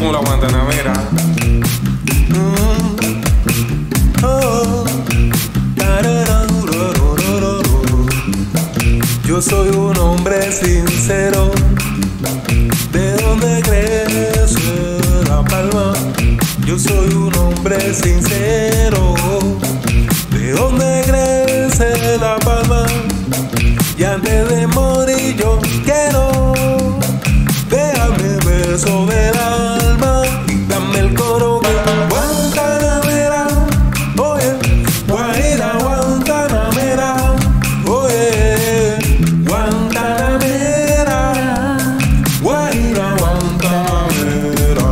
como la Guantanamera. Yo soy un hombre sincero. ¿De dónde crece la palma? Yo soy un hombre sincero. ¿De dónde crece la palma? Y antes de morir yo quiero déjame beso del alma y dame el coro que Guantanamera, oye, Guajira, Guantanamera, oye, Guantanamera, Guajira, Guantanamera,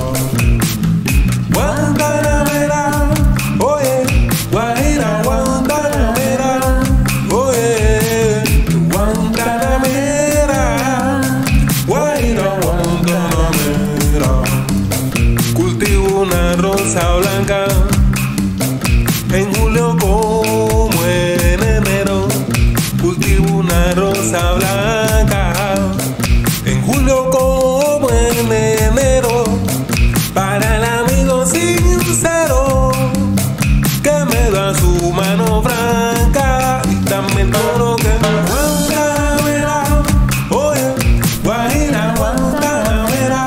Guantanamera, oye, Guajira, Guantanamera, oye, Guantanamera, Guajira, Guantanamera. Cultivo una rosa blanca en julio como en enero. Cultivo una rosa blanca en julio como en enero. Para el amigo sincero que me da su mano franca y también todo que Guantanamera, oye, Guajira, Guantanamera,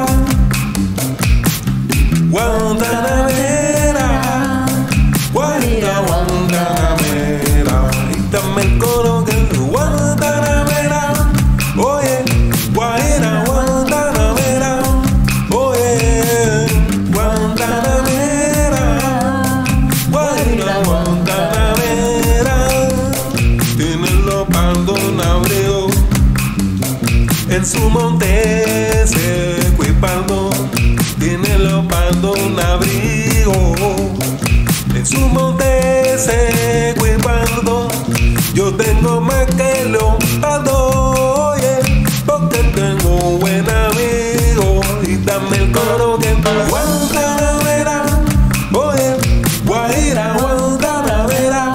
Guantanamera, Guajira, Guantanamera, y también el coro que Guantanamera, oye, Guajira, Guantanamera, oye, Guantanamera, Guajira, Guantanamera. Tienen los bandos un abrigo en su monte seco y pardo. Tienen los bandos un abrigo en su monte seco y pardo. Yo tengo más que leopardo, oye, porque tengo un buen amigo. Y dame el coro que Guantanamera, oye, Guajira, Guantanamera,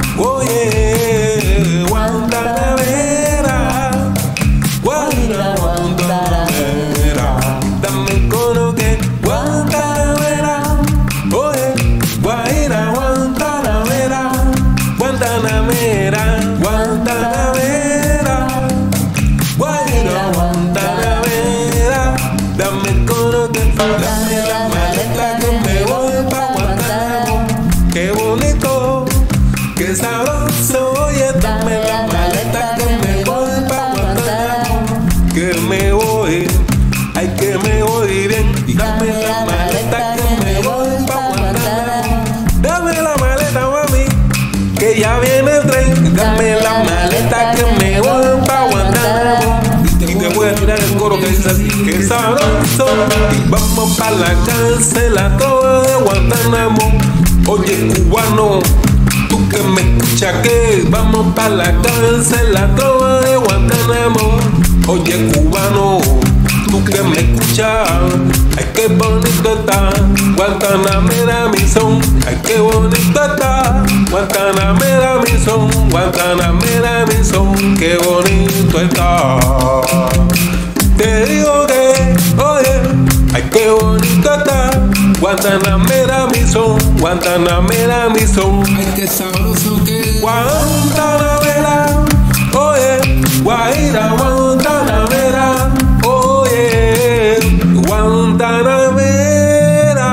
oye, Guantanamera, Guajira, Guantanamera. Dame el coro que Guantanamera, oye, Guajira, Guantanamera, Guantanamera, Guantanamera, Guajira, Guantanamera. Dame el coro que dame la maleta que me voy pa' Guantánamo. Qué bonito, qué sabroso, oye, dame la maleta que me voy pa' Guantánamo. Que me voy, ay que me voy bien. Y dame la maleta que me voy pa' Guantánamo. Dame la maleta, mami, que ya viene el tren. Dame la maleta que me voy pa' Guantánamo. Y te voy a tirar el coro que dice así, que sabroso. Y vamos pa' la cárcel, la trova de Guantánamo. Oye, cubano, tú que me escuchas, que vamos pa' la cárcel, la trova de Guantánamo. Oye, cubano, tú que me escuchas, ay qué bonito está Guantanamera mi son, ay qué bonito está Guantanamera mi son, Guantanamera mi son, qué bonito está. Te digo que, oye, ay qué bonito está Guantanamera mi son, Guantanamera mi son, Ay, qué sabroso que es. Guantanamera, oye, Guajira, Guantanamera, oye, Guantanamera,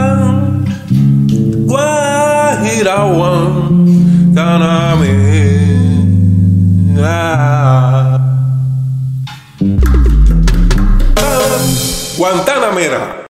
Guajira, Guantanamera, Guantanamera.